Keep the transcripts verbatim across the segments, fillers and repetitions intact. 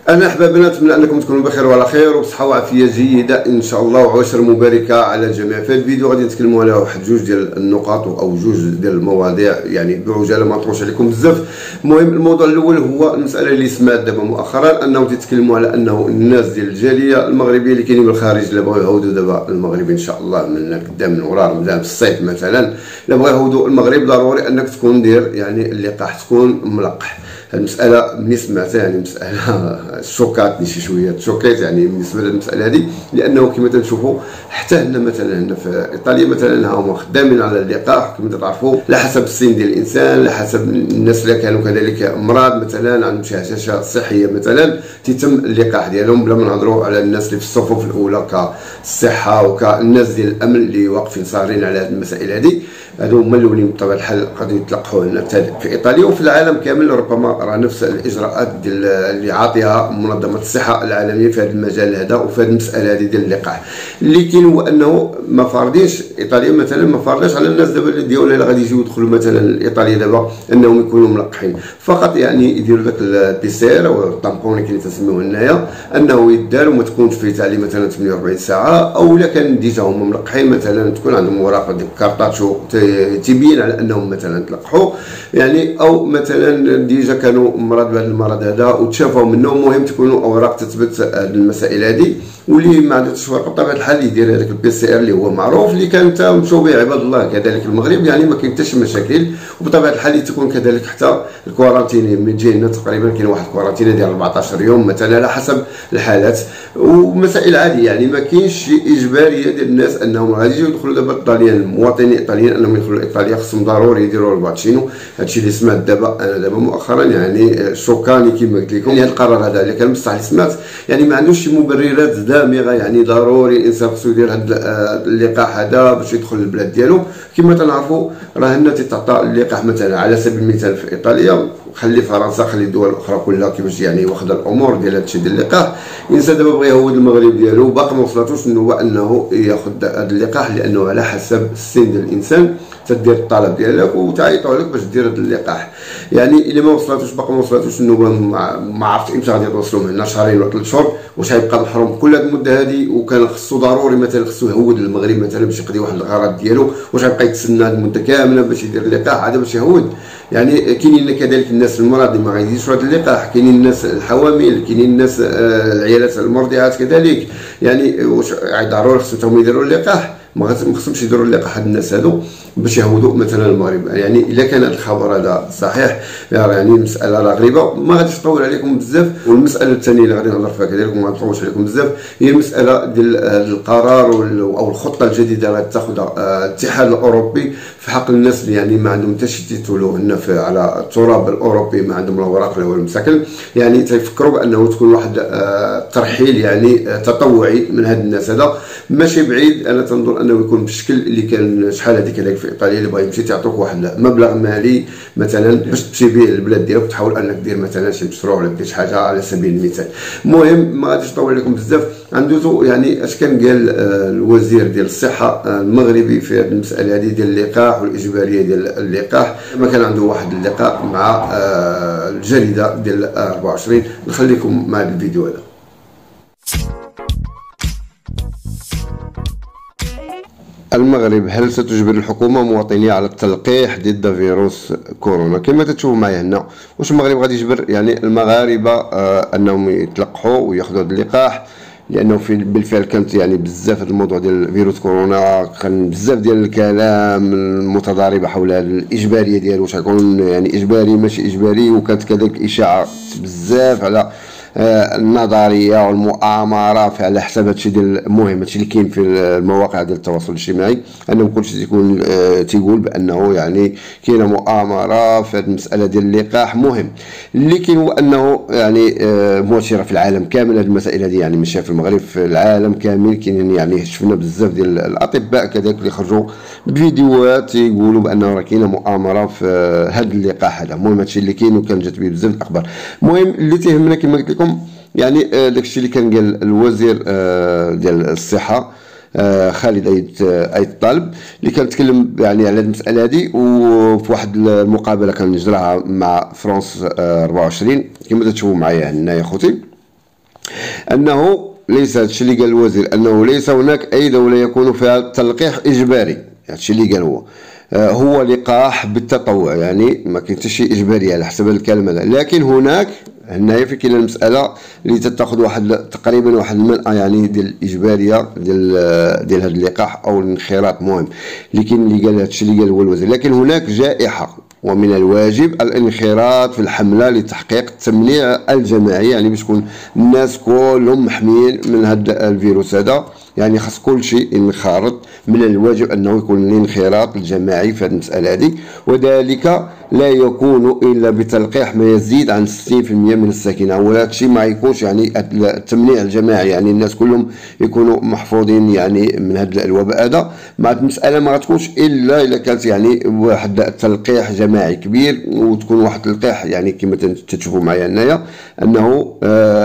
انا احبابنا نتمنى انكم تكونوا بخير وعلى خير وبصحه وعافيه جيده ان شاء الله وعشر مباركه على الجميع. في الفيديو غادي نتكلموا على واحد جوج ديال النقاط او جوج ديال المواضيع، يعني بعجاله ما نطولش عليكم بزاف. المهم الموضوع الاول هو المساله اللي سمعت دابا مؤخرا انه تيتكلموا على انه الناس ديال الجاليه المغربيه اللي كاينين بالخارج اللي بغاو يعودوا دابا المغرب ان شاء الله من قدام من وراء رمضان في الصيف مثلا، اللي بغاو يعودوا المغرب ضروري انك تكون دير يعني اللقاح تكون ملقح. المساله ملي سمعتها يعني مساله شوكاتني شي شويه شوكيت يعني بالنسبه للمساله هذه، لانه كما تنشوفوا حتى هنا مثلا هنا في ايطاليا مثلا هما خدامين على اللقاح كما تعرفوا، على حسب السن ديال الانسان، على حسب الناس اللي كانوا كذلك امراض مثلا عندهم شي هشاشه صحيه مثلا تيتم اللقاح ديالهم، بلا ما نهضروا على الناس اللي في الصفوف الاولى كالصحه وكالناس ديال الامن اللي واقفين صارين على هذه المسائل هذه، هادو هما الاولين بطبيعه الحال غادي يتلقحوا هنا في ايطاليا وفي العالم كامل. ربما راه نفس الاجراءات ديال اللي عاطيها منظمه الصحه العالميه في هذا المجال هذا وفي هذه المساله هذه ديال اللقاح. اللي كاين هو انه ما فارضينش ايطاليا مثلا، ما فارضاش على الناس دابا ديالها اللي غادي يجيو يدخلوا مثلا ايطاليا دابا انهم يكونوا ملقحين، فقط يعني يديروا داك البي سي ار او الطامبون اللي كنسميوه هنايا، انه يدار وما تكونش فيه تعليم مثلا ثمانية وأربعين ساعه، او الا كان ديجا هما ملقحين مثلا تكون عندهم ورقه ديك كارطاتشو تبين على انهم مثلا تلقحوا يعني، او مثلا ديجا كانوا مرض بهذا المرض هذا وتشافوا منه. المهم تكونوا اوراق تثبت هذه المسائل هذه، واللي ما عندوش ورقه بطبيعه الحال يدير هذاك البي سي ار اللي هو معروف اللي كان تمشوا به عباد الله كذلك المغرب، يعني ما كاين حتى شي مشاكل. وبطبيعه الحال تكون كذلك حتى الكورانتين من تجي هنا تقريبا كاين واحد الكورانتين ديال أربعطاش يوم مثلا على حسب الحالات، ومسائل عاديه يعني ما كاينش شي اجباريه ديال الناس انهم غادي يجيو يدخلوا دابا الطاليان المواطنين الايطاليين انهم يدخلوا ايطاليا خصهم ضروري يديروا الفاكسينو. هادشي اللي سمعت دابا انا دابا مؤخرا يعني شوكاني كما قلت لكم. يعني القرار هذا اللي كان بصح اللي سمعت يعني ما عندوش شي مبررات دامغه، يعني ضروري الانسان خصو يدير هذا اللقاح هذا باش يدخل البلاد ديالو. كما تنعرفوا راه هنا تيتعطى اللقاح مثلا على سبيل المثال في ايطاليا، خلي فرنسا خلي الدول الاخرى كلها كيفاش يعني واخده الامور ديال هادشي ديال اللقاح. الانسان دابا بغى يهود المغرب ديالو باقي ما وصلاتوش هو انه ياخذ هذا اللقاح، لانه على حسب السن ديال الانسان تدير الطلب ديالك وتعيطوا لك باش دير هذا اللقاح. يعني الا ما وصلاتوش باقي ما وصلاتوش النوبه ما عرفتش امتى غادي توصلوا من هنا، شهرين ولا ثلاث شهور واش غيبقى محروم كل هذه المده هذه، وكان خصو ضروري مثلا خصو يهود المغرب مثلا باش يقضي واحد الغرض ديالو، واش غيبقى يتسنى هذه المده كامله باش يدير اللقاح هذا باش يهود؟ يعني كاينين كذلك الناس المرضى اللي ما غايديرش هذا اللقاح، كاينين الناس الحوامل، كاينين الناس العيالات المرضعات كذلك، يعني واش ضروري خصهم يديروا اللقاح؟ ما خصهمش يديروا اللقاح هاد الناس هادو باش يهودوا مثلا المغرب. يعني الا كان الخبر هذا صحيح يعني المساله راه غريبه، ما غاديش نطول عليكم بزاف. والمساله الثانيه اللي غادي نهضر فيها كذلك وما نطولش عليكم بزاف هي المساله ديال القرار او الخطه الجديده اللي تاخذها الاتحاد الاوروبي في حق الناس اللي يعني ما عندهم حتى شي تيتولو هنا على التراب الاوروبي، ما عندهم الاوراق ولا المساكن، يعني تيفكروا بانه تكون واحد الترحيل يعني تطوعي من هاد الناس. هذا ماشي بعيد، انا تنظن انه يكون بالشكل اللي كان شحال هذيك كذلك في ايطاليا اللي بغا يمشي تعطوك واحد مبلغ مالي مثلا باش تمشي به للبلاد ديالك وتحاول انك دير مثلا شي مشروع ولا دير شي حاجه على سبيل المثال. المهم ما غاديش نطول عليكم بزاف، ندوزو يعني اش كان قال الوزير ديال الصحه المغربي في هذه المساله هذه ديال اللقاح والاجباريه ديال اللقاح. ما كان عنده واحد اللقاء مع الجريده ديال أربعة وعشرين. نخليكم مع الفيديو هذا. المغرب: هل ستجبر الحكومه مواطنيها على التلقيح ضد فيروس كورونا؟ كما تشوفوا معايا هنا، واش المغرب غادي يجبر يعني المغاربه آه انهم يتلقحوا وياخذوا هذا اللقاح؟ لانه في بالفعل كانت يعني بزاف هذا الموضوع ديال فيروس كورونا، كان بزاف ديال الكلام المتضاربه حول الاجباريه ديالو، واش غيكون يعني اجباري ماشي اجباري، وكانت كذلك اشاعه بزاف على النظريه والمؤامره على حساب هادشي ديال المهم هادشي اللي كاين في المواقع ديال التواصل الاجتماعي، انه كلشي تيكون تيقول بانه يعني كاينه مؤامره في هذه المساله ديال اللقاح. مهم اللي كاين هو انه يعني منتشره في العالم كامل هذه المسائل هذه، يعني ماشي في المغرب، في العالم كامل كاين. يعني شفنا بزاف ديال الاطباء كذلك اللي خرجوا بفيديوهات يقولوا بانه راه كاينه مؤامره في هذا اللقاح هذا. المهم هادشي اللي كاين وكان جات به بزاف الاخبار. المهم اللي تيهمنا كما قلت لكم يعني داكشي اللي كان قال الوزير ديال الصحه خالد ايت طالب اللي كان تكلم يعني على المساله هذه، وفي واحد المقابله كان جراها مع فرانس أربعة وعشرين كما تشوفوا معايا هنا يا خوتي. انه ليس هادشي اللي قال الوزير، انه ليس هناك اي دوله يكون فيها التلقيح اجباري. هادشي اللي قال هو هو لقاح بالتطوع، يعني ما كاين حتى شي اجباري على حسب الكلمه هذا. لكن هناك هنايا في كاين المساله اللي تتاخذ واحد تقريبا واحد المنأى يعني ديال الاجباريه ديال ديال هذا اللقاح او الانخراط. مهم لكن اللي قال هادشي اللي قال هو الوزير. لكن هناك جائحه ومن الواجب الانخراط في الحمله لتحقيق التمنيع الجماعي، يعني باش تكون الناس كلهم محميين من هذا الفيروس هذا. يعني خاص كل شيء ينخرط، من الواجب انه يكون الانخراط الجماعي في هذه المساله هذه، وذلك لا يكون الا بتلقيح ما يزيد عن ستين بالمئة من الساكنه. وهذا الشيء ما يكونش يعني التمنيع الجماعي، يعني الناس كلهم يكونوا محفوظين يعني من هذا الوباء هذا. مع المساله ما غتكونش الا الا كانت يعني واحد التلقيح جماعي كبير، وتكون واحد التلقيح يعني كما تشوفوا معايا هنايا انه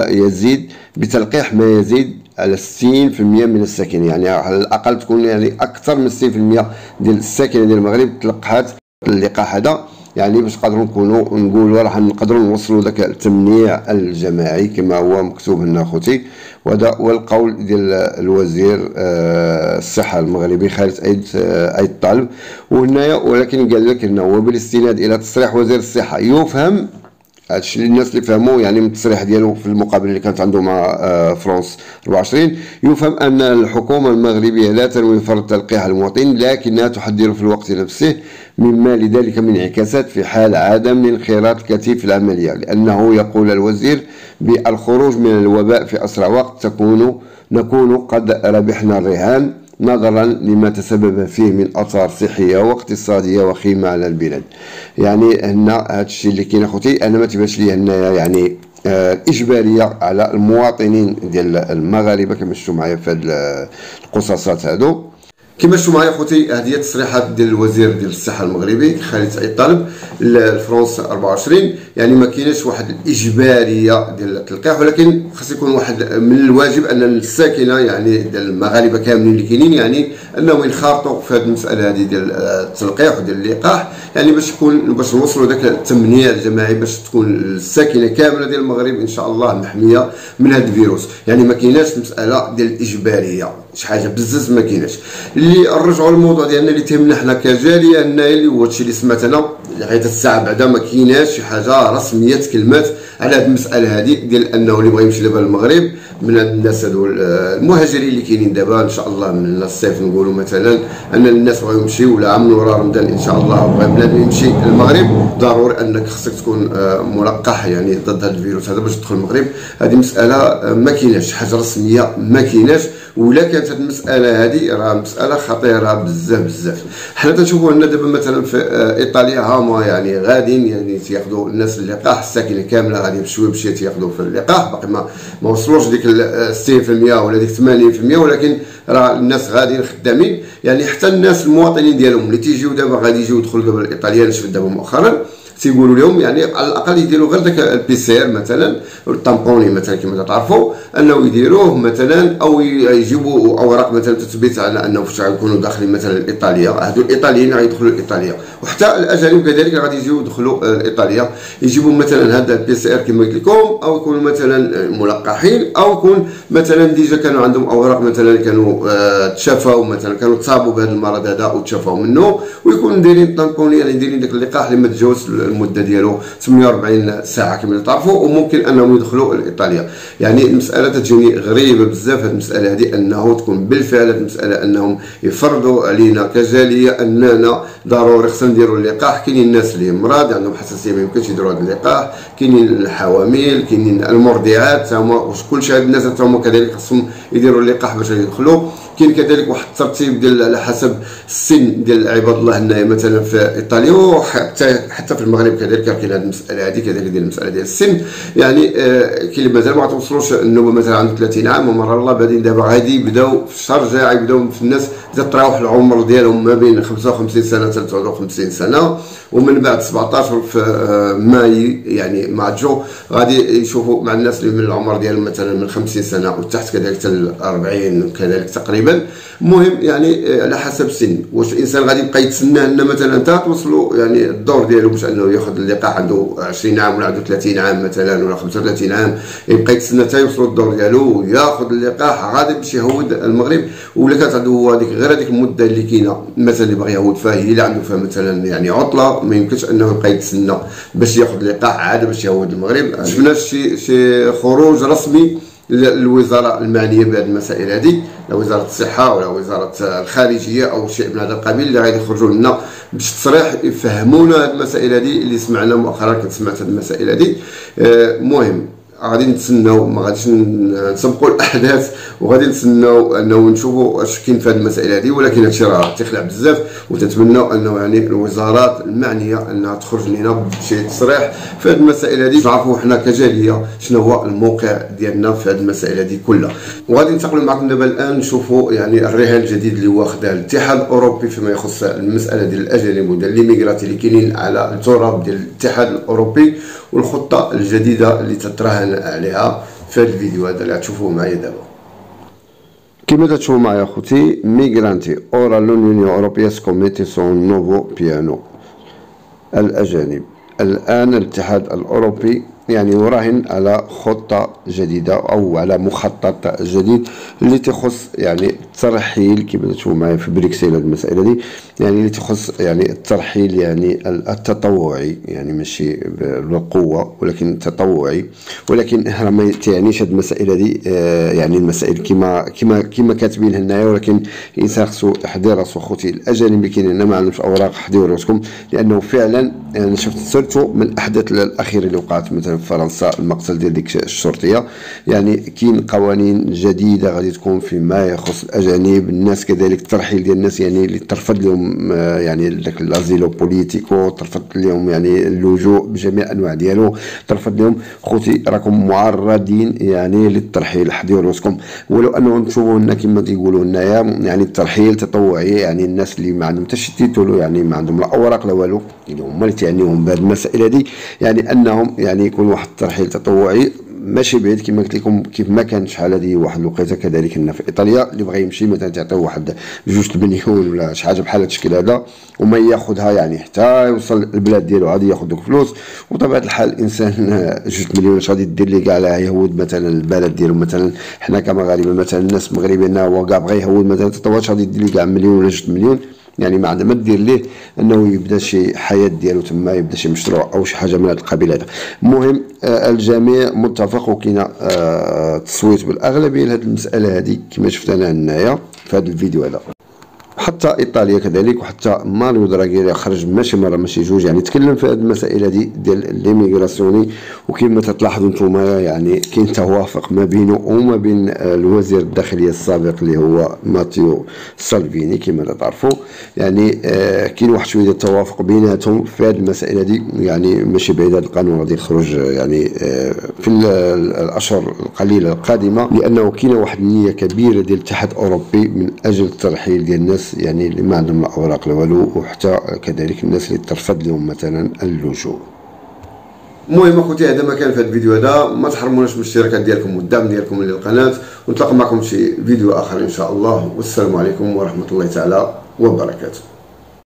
يزيد بتلقيح ما يزيد على ستين بالمئة من الساكنه، يعني على الاقل تكون يعني اكثر من ستين بالمئة ديال الساكنه ديال المغرب تلقحات اللقاح هذا، يعني باش نقدروا نكونوا نقولوا راح نقدروا نوصلوا ذاك التمنيع الجماعي كما هو مكتوب هنا اخوتي. وهذا هو القول ديال الوزير الصحه المغربي خالد ايد ايد طالب. وهنايا ولكن قال لك انه وبالاستناد الى تصريح وزير الصحه يفهم هادشي الناس اللي فهموا يعني من التصريح ديالو في المقابله اللي كانت عنده مع فرانس أربعة وعشرين، يفهم ان الحكومه المغربيه لا تنوي فرض تلقيح المواطنين، لكنها تحذر في الوقت نفسه مما لذلك من انعكاسات في حال عدم الانخراط الكثيف في العمليه، لانه يقول الوزير بالخروج من الوباء في اسرع وقت تكون نكون قد ربحنا الرهان نظرا لما تسبب فيه من اثار صحيه واقتصاديه وخيمه على البلاد. يعني هنا هادشي اللي كاين اخوتي، انا ما تبانش لي هنايا يعني آه اجباريه على المواطنين ديال المغاربه كما شفتوا معايا في هاد القصاصات هادو. كما شفتوا معايا اخوتي هذه هي التصريحات ديال الوزير ديال الصحه المغربي خالد ايد طالب لفرنسا أربعة وعشرين. يعني ما كايناش واحد الاجباريه ديال التلقيح، ولكن خاص يكون واحد من الواجب ان الساكنه يعني ديال المغاربه كاملين اللي كاينين يعني انهم ينخرطوا في هذه المساله هذه ديال التلقيح وديال اللقاح، يعني باش يكون باش نوصلوا ذاك التمنيع الجماعي، باش تكون الساكنه كامله ديال المغرب ان شاء الله محميه من هذا الفيروس. يعني ما كايناش مساله ديال الاجباريه، شي حاجه بزز ما كايناش. اللي نرجعوا للموضوع ديالنا اللي تهمنا حنا كجاليه هنايا اللي هو هادشي اللي سمعت انا لغايه الساعه بعدا ما كايناش شي حاجه رسميه تكلمات على هذه المساله هذه ديال انه اللي بغى يمشي دابا للمغرب من الناس هذو المهاجرين اللي كاينين دابا ان شاء الله من الصيف نقولوا مثلا ان الناس بغاو يمشيو ولا عام ورا رمضان ان شاء الله بغى بلاد يمشي للمغرب، ضروري انك خصك تكون ملقح يعني ضد هذا الفيروس هذا باش تدخل المغرب. هذه مساله ما كايناش حاجه رسميه ما كايناش، ولا كانت هذه المساله هذه راه مساله خطيره بزاف بزاف. حنا تنشوفوا ان دابا مثلا في ايطاليا هما يعني غاديين يعني تياخذوا الناس اللقاح الساكنه كامله غادي بشويه بشويه تياخذوا في اللقاح، باقي ما ما وصلوش ديك ستين بالمئة ولا ديك ثمانين بالمئة، ولكن راه الناس غاديين خدامين. يعني حتى الناس المواطنين ديالهم اللي تيجيو دابا غادي يجيو يدخلوا دابا الايطاليان شفت دابا مؤخرا تيقولوا لهم يعني على الاقل يديروا غير داك البي سي ار مثلا الطامبوني مثلا كما تعرفوا انه يديروه مثلا، او يجيبوا اوراق مثلا تثبت على انه فاش غيكونوا داخلين مثلا ايطاليا، هذو الايطاليين غيدخلوا لايطاليا، وحتى الاجانب كذلك غادي يجيو يدخلوا ايطاليا يجيبوا مثلا هذا البي سي ار كما قلت لكم، او يكونوا مثلا ملقحين، او يكون مثلا ديجا كانوا عندهم اوراق مثلا كانوا آه تشافوا مثلا كانوا تصابوا بهذا المرض هذا وتشافوا منه، ويكونوا دايرين طامبوني يعني دايرين داك اللقاح اللي ما تجاوزش المده ديالو ثمانية وأربعين ساعه كما تعرفوا، وممكن انهم يدخلوا لايطاليا. يعني المساله تجيني غريبه بزاف هذه المساله هذه، انه تكون بالفعل هذه المساله انهم يفرضوا علينا كجاليه اننا ضروري خصنا نديروا اللقاح. كاينين الناس اللي مرض عندهم حساسيه ما يمكنش يديروا هذا اللقاح، كاينين الحوامل، كاينين المرضعات، هما كلشي هاد الناس هما كذلك خصهم يديروا اللقاح باش يدخلوا. كاين كذلك واحد الترتيب ديال على حسب السن ديال عباد الله هنايا مثلا في ايطاليا وحتى حتى في المغرب كذلك كاين هذه المساله هذه كذلك ديال المساله ديال السن. يعني آه كاين اللي مازال ما توصلوش النوبه مثلا عنده ثلاثين عام ومر الله بعدين دابا غادي يبداو في الشهر الجاي غيبداو في الناس تتراوح العمر ديالهم ما بين خمسة وخمسين سنه حتى ثلاثة وخمسين سنه، ومن بعد سبعطاش في آه ماي يعني ماجو غادي يشوفوا مع الناس اللي من العمر ديالهم مثلا من خمسين سنه وتحت كذلك حتى أربعين كذلك تقريبا تقريبا. المهم يعني على حسب السن، واش الانسان غادي يبقى يتسنى ان مثلا انت توصلوا يعني الدور ديالو باش انه ياخذ اللقاح عنده عشرين عام ولا عنده ثلاثين عام مثلا ولا خمسة وثلاثين عام، يبقى يتسنى حتى يوصلوا الدور ديالو وياخذ اللقاح غادي باش يهود المغرب، ولا كانت عنده هو هذيك غير هذيك المده اللي كاينه مثلا اللي باغي يهود فيها هي اللي عنده فيها مثلا يعني عطله، ما يمكنش انه يبقى يتسنى باش ياخذ اللقاح عاد باش يهود المغرب. شفنا شي شي خروج رسمي للوزاره المعنيه بهذه المسائل هذه، وزاره الصحه ولا وزاره الخارجيه او شيء من هذا القبيل، اللي غادي يخرجوا لنا باش تصريح يفهمونا هذه المسائل هذه اللي سمعنا مؤخرا. كنت سمعت هذه المسائل هذه. المهم غادي نتسناو، ما غاديش نسبقوا الاحداث، وغادي نتسناو انه نشوفوا اش كاين في هذه المسائل هذه، ولكن هادشي راه تخلع بزاف، وتتمناو انه يعني الوزارات المعنيه انها تخرج لنا بشي تصريح في هذه المسائل هذه، نعرفوا حنا كجاليه شنو هو الموقع ديالنا في هذه المسائل هذه كلها. وغادي ننتقلوا معكم دابا الان نشوفوا يعني الرهان الجديد اللي هو خداه الاتحاد الاوروبي فيما يخص المساله ديال الاجانب وديال ليميغراتي اللي كاينين على التراب ديال الاتحاد الاوروبي، والخطه الجديده اللي تتراهن عليها في هذا الفيديو هذا اللي غتشوفوه معايا دابا. كما تشوفوا معايا خوتي، ميغرانتي اورا لونيون اوروبيا سكوميتي سون نوفو بيانو. الاجانب الان الاتحاد الاوروبي يعني يراهن على خطه جديده او على مخطط جديد اللي تخص يعني الترحيل، كما تشوفوا معايا في بريكسل هذه المساله دي، يعني اللي تخص يعني الترحيل يعني التطوعي، يعني ماشي بالقوه ولكن التطوعي، ولكن راه ما تعنيش هذه المسائل هذه يعني المسائل كما كما كما كاتبين هنايا، ولكن الانسان خصو يحضر راسو خوتي. الاجانب اللي كاينين هنا ما عندهمش اوراق، حضروا راسكم، لانه فعلا انا شفت سيرتو من الاحداث الاخيره اللي وقعت مثلا في فرنسا، المقتل ديال ديك الشرطيه، يعني كاين قوانين جديده غادي تكون فيما يخص الاجانب، الناس كذلك الترحيل ديال الناس يعني اللي ترفض لهم يعني داك الازيلو بوليتيكو، ترفض لهم يعني اللجوء بجميع انواع ديالو، ترفض لهم خوتي راكم معرضين يعني للترحيل، حضروا راسكم. ولو انه نشوفوا لنا كما تيقولوا هنايا يعني الترحيل تطوعي، يعني الناس اللي ما عندهم حتى شي تيتولو، يعني ما عندهم لا اوراق لا والو، اللي هما اللي تعنيهم بهذه المسائل هذه، يعني انهم يعني يكون واحد الترحيل تطوعي ماشي بعيد كما قلت لكم، كيف ما كان شحال هذه واحد الوقيته كذلك هنا في ايطاليا اللي بغى يمشي مثلا تعطيه واحد جوج المليون ولا شي حاجه بحال هذا الشكل هذا، وما ياخذها يعني حتى يوصل البلاد ديالو غادي ياخذ دوك الفلوس. وطبيعه الحال الانسان جوج مليون اش غادي دير ليه كاع لا يهود مثلا البلد ديالو، مثلا حنا كمغاربه مثلا الناس المغربيين هو كاع بغى يهود مثلا تطوعات غادي دير ليه كاع مليون ولا جوج مليون، يعني ما عندها ما دير ليه انه يبدا شي حياه ديالو تما، يبدا شي مشروع او شي حاجه من هذا القبيل هذا. المهم آه الجميع متفق، وكاين آه تصويت بالاغلبيه لهذه المساله هذه كما شفت انا هنايا في هذا الفيديو هذا. حتى ايطاليا كذلك، وحتى ماريو دراغي خرج ماشي مره ماشي جوج، يعني تكلم في هذه المسائل هذه ديال ليميغراسيوني، وكما تلاحظوا نتوما يعني كاين توافق ما بينه وما بين الوزير الداخليه السابق اللي هو ماتيو سالفيني كما تعرفوا، يعني آه كاين واحد شويه التوافق بيناتهم في هذه المسائل هذه، يعني ماشي بعيد هذا القانون غادي يخرج يعني آه في الاشهر القليله القادمه، لانه كاين واحد النيه كبيره ديال الاتحاد الاوروبي من اجل الترحيل ديال الناس يعني اللي ما عندهم لا اوراق لا والو، وحتى كذلك الناس اللي ترفض لهم مثلا اللجوء. المهم اخوتي هذا ما كان في هذا الفيديو هذا، ما تحرموناش من الاشتراك ديالكم والدعم ديالكم للقناه، ونتلاقى معكم في شي فيديو اخر ان شاء الله، والسلام عليكم ورحمه الله تعالى وبركاته.